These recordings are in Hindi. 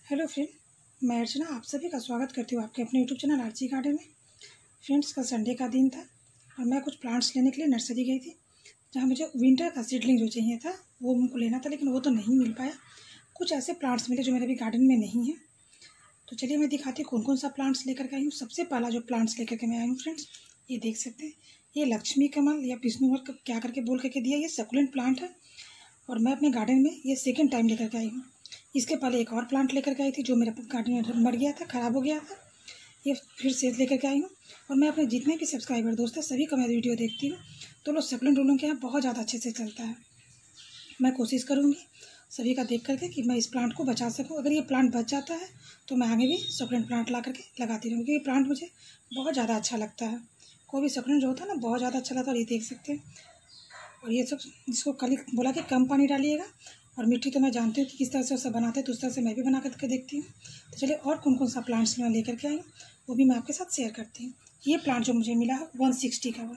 हेलो फ्रेंड, मैं अर्चना आप सभी का स्वागत करती हूँ आपके अपने यूट्यूब चैनल आरजी गार्डन में। फ्रेंड्स, कल संडे का दिन था और मैं कुछ प्लांट्स लेने के लिए नर्सरी गई थी, जहाँ मुझे विंटर का सीडलिंग जो चाहिए था वो मुझको लेना था, लेकिन वो तो नहीं मिल पाया। कुछ ऐसे प्लांट्स मिले जो मेरे अभी गार्डन में नहीं है। तो चलिए मैं दिखाती हूँ कौन कौन सा प्लांट्स लेकर के आई हूँ। सबसे पहला जो प्लांट्स लेकर के मैं आई हूँ फ्रेंड्स, ये देख सकते हैं, ये लक्ष्मी कमल या विष्णुवर क्या करके बोल करके दिया, ये सकुलेंट प्लांट है और मैं अपने गार्डन में ये सेकेंड टाइम लेकर के आई हूँ। इसके पहले एक और प्लांट लेकर के आई थी जो मेरे गार्डन में मर गया था, ख़राब हो गया था। ये फिर से लेकर के आई हूँ और मैं अपने जितने भी सब्सक्राइबर दोस्त हैं सभी का मैं वीडियो देखती हूँ, तो लोग सकुलेंट उन लोगों के यहाँ बहुत ज़्यादा अच्छे से चलता है। मैं कोशिश करूँगी सभी का देख करके कि मैं इस प्लांट को बचा सकूँ। अगर ये प्लांट बच जाता है तो मैं आगे भी सकुलेंट प्लांट ला करके लगाती रहूँगी, क्योंकि ये प्लांट मुझे बहुत ज़्यादा अच्छा लगता है। कोई भी सकुलेंट जो होता है ना बहुत ज़्यादा अच्छा लगता है। और ये देख सकते हैं, और ये सब जिसको कल बोला कि कम पानी डालिएगा, और मिट्टी तो मैं जानती हूँ कि किस तरह से उसे बनाते हैं, तो उस तरह से मैं भी बना करके देखती हूँ। तो चलिए और कौन कौन सा प्लांट्स मैं लेकर के आई हूँ वो भी मैं आपके साथ शेयर करती हूँ। ये प्लांट जो मुझे मिला है 160 का, वो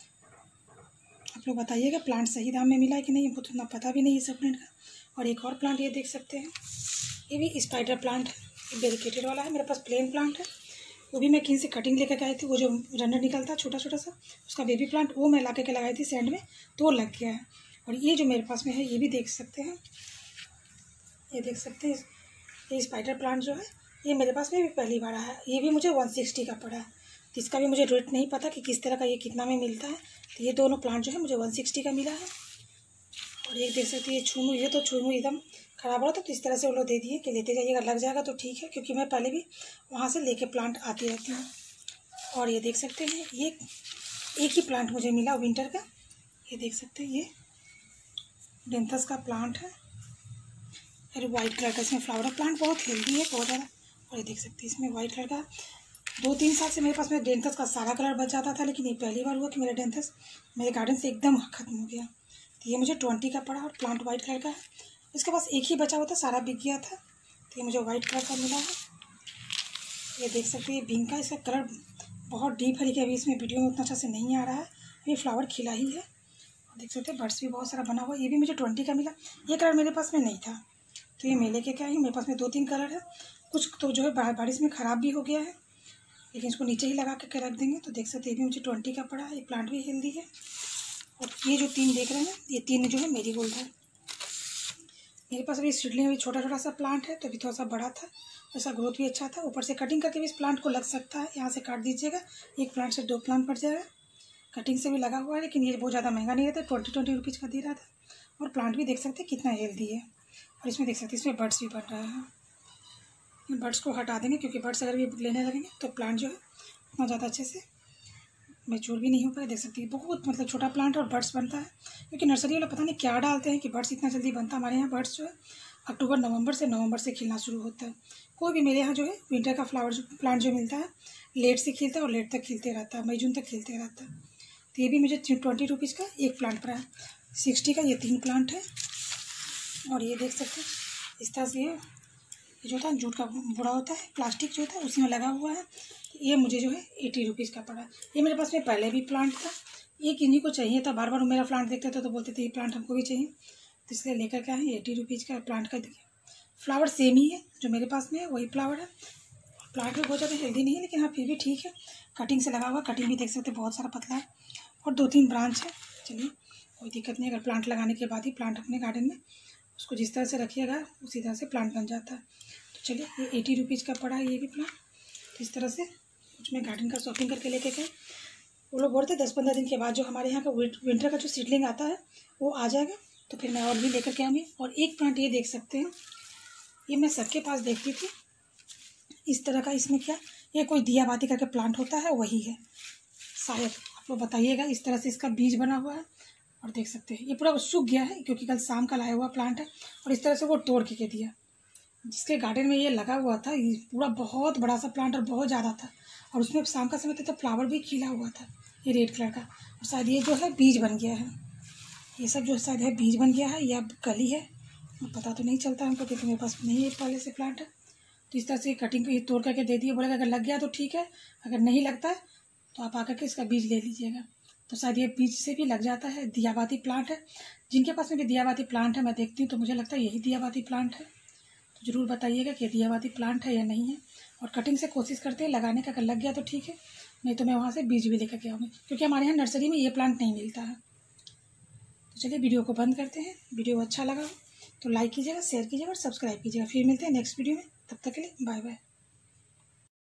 आप लोग बताइएगा प्लांट सही दाम में मिला है कि नहीं, हमको तो इतना पता भी नहीं है सब प्लांट का। और एक और प्लांट ये देख सकते हैं, ये भी स्पाइडर प्लांट है, बेरिकेटेड वाला है। मेरे पास प्लेन प्लांट है, वो भी मैं कहीं से कटिंग लेकर के आई थी। वो जो रनर निकलता है छोटा छोटा सा, उसका बेबी प्लांट, वो मैं ला के लगाई थी सैंड में, तो वो लग गया है। और ये जो मेरे पास में है ये भी देख सकते हैं, ये देख सकते हैं, ये स्पाइडर प्लांट जो है ये मेरे पास में भी पहली बार आया है। ये भी मुझे 160 का पड़ा है, तो इसका भी मुझे रेट नहीं पता कि किस तरह का ये कितना में मिलता है। तो ये दोनों प्लांट जो है मुझे 160 का मिला है। और ये देख सकते हैं, ये छूनू, ये तो छूनू एकदम ख़राब हो रहा था, तो इस तरह से वो लोग दे दिए कि लेते जाइएगा, लग जाएगा तो ठीक है, क्योंकि मैं पहले भी वहाँ से लेके प्लांट आती रहती हूँ। और ये देख सकते हैं, ये एक ही प्लांट मुझे मिला विंटर का, ये देख सकते हैं, ये डेंथस का प्लांट है। अरे वाइट कलर का इसमें फ्लावर है, प्लांट बहुत हेल्दी है, बहुत ज़्यादा। और ये देख सकते हैं, इसमें वाइट कलर का 2-3 साल से मेरे पास में डेंथस का सारा कलर बच जाता था, लेकिन ये पहली बार हुआ कि मेरा डेंथस मेरे गार्डन से एकदम ख़त्म हो गया। तो ये मुझे 20 का पड़ा और प्लांट वाइट कलर का है। इसके पास एक ही बचा हुआ था, सारा बिक गया था, तो ये मुझे वाइट कलर का मिला है। ये देख सकते हैं, ये पिंक का, इसका कलर बहुत डीप है, लेकिन अभी इसमें वीडियो में उतना अच्छा से नहीं आ रहा है, ये फ्लावर खिला ही है। और देख सकते हैं बर्ड्स भी बहुत सारा बना हुआ है। ये भी मुझे 20 का मिला, ये कलर मेरे पास में नहीं था, तो ये मैं लेके क्या आई हूँ। मेरे पास में 2-3 कलर है, कुछ तो जो है बारिश में ख़राब भी हो गया है, लेकिन इसको नीचे ही लगा के रख देंगे। तो देख सकते हैं, ये भी मुझे 20 का पड़ा है, ये प्लांट भी हेल्दी है। और ये जो 3 देख रहे हैं, ये 3 जो है मेरीगोल्ड है। मेरे पास अभी सीडलिंग अभी छोटा छोटा सा प्लांट है, तो अभी थोड़ा सा बड़ा था, ऐसा ग्रोथ भी अच्छा था। ऊपर से कटिंग करके भी इस प्लांट को लग सकता है, यहाँ से काट दीजिएगा, एक प्लांट से 2 प्लांट पड़ जाएगा। कटिंग से भी लगा हुआ है, लेकिन ये बहुत ज़्यादा महंगा नहीं रहता, 20 रुपीज़ का दे रहा था। और प्लांट भी देख सकते हैं कितना हेल्दी है। और इसमें देख सकते हैं, इसमें बर्ड्स भी बन रहा है। इन बर्ड्स को हटा देंगे, क्योंकि बर्ड्स अगर भी लेने लगेंगे तो प्लांट जो है उतना ज़्यादा अच्छे से मैच्योर भी नहीं हो पाए। देख सकते हैं बहुत मतलब छोटा प्लांट और बर्ड्स बनता है, क्योंकि नर्सरी वाला पता नहीं क्या डालते हैं कि बर्ड्स इतना जल्दी बनता है। हमारे यहाँ बर्ड्स जो है अक्टूबर नवंबर से खिलना शुरू होता है। कोई भी मेरे यहाँ जो है विंटर का फ्लावर जो प्लांट जो मिलता है लेट से खिलता है और लेट तक खिलते रहता है, मई जून तक खिलते रहता है। तो ये भी मुझे 20 रुपीज़ का एक प्लांट पड़ा है, 60 का ये 3 प्लांट है। और ये देख सकते हैं इस तरह से, ये जो होता है जूट का बुरा होता है, प्लास्टिक जो होता है उसी में लगा हुआ है। ये मुझे जो है 80 रुपीज़ का पड़ा। ये मेरे पास में पहले भी प्लांट था, ये किन्हीं को चाहिए था, बार बार मेरा प्लांट देखते थे तो बोलते थे ये प्लांट हमको भी चाहिए, तो इसलिए लेकर के आए। 80 रुपीज़ का प्लांट का देखिए, फ्लावर सेम ही है जो मेरे पास में है, वही फ्लावर है। प्लांट भी बहुत ज़्यादा हेल्दी नहीं है, लेकिन हाँ फिर भी ठीक है, कटिंग से लगा हुआ, कटिंग भी देख सकते बहुत सारा पतला है, और 2-3 ब्रांच है। चलिए कोई दिक्कत नहीं, अगर प्लांट लगाने के बाद ही प्लांट अपने गार्डन में उसको जिस तरह से रखिएगा उसी तरह से प्लांट बन जाता है। तो चलिए ये 80 रुपीज़ का पड़ा है ये भी प्लांट। तो इस तरह से कुछ मैं गार्डन का शॉपिंग करके लेके गए। वो लोग बोलते 10-15 दिन के बाद जो हमारे यहाँ का विंटर का जो सीडलिंग आता है वो आ जाएगा, तो फिर मैं और भी लेकर के आऊँगी। और एक प्लांट ये देख सकते हैं, ये मैं सबके पास देखती थी इस तरह का, इसमें क्या ये कोई दिया बाती करके प्लांट होता है, वही है शायद, आप लोग बताइएगा। इस तरह से इसका बीज बना हुआ है, और देख सकते हैं ये पूरा सूख गया है, क्योंकि कल शाम का लाया हुआ प्लांट है। और इस तरह से वो तोड़ के दिया, जिसके गार्डन में ये लगा हुआ था, ये पूरा बहुत बड़ा सा प्लांट और बहुत ज़्यादा था, और उसमें शाम का समय था तो फ्लावर भी खिला हुआ था, ये रेड कलर का। और शायद ये जो है बीज बन गया है, ये सब जो शायद है बीज बन गया है या कली है, पता तो नहीं चलता हमको, क्योंकि मेरे पास नहीं है पहले से प्लांट है। तो इस तरह से कटिंग को ये तोड़ करके दे दिए, बोलेगा अगर लग गया तो ठीक है, अगर नहीं लगता है तो आप आकर के इसका बीज ले लीजिएगा। तो शायद ये बीज से भी लग जाता है। दियाबाती प्लांट है, जिनके पास में भी दियाबाती प्लांट है मैं देखती हूँ तो मुझे लगता है यही दियाबाती प्लांट है। तो ज़रूर बताइएगा कि दियावादी प्लांट है या नहीं है। और कटिंग से कोशिश करते हैं लगाने का, अगर लग गया तो ठीक है, नहीं तो मैं वहाँ से बीज भी लेकर के आऊँगी, क्योंकि हमारे यहाँ नर्सरी में ये प्लांट नहीं मिलता है। तो चलिए वीडियो को बंद करते हैं। वीडियो अच्छा लगा हो तो लाइक कीजिएगा, शेयर कीजिएगा और सब्सक्राइब कीजिएगा। फिर मिलते हैं नेक्स्ट वीडियो में, तब तक के लिए बाय बाय।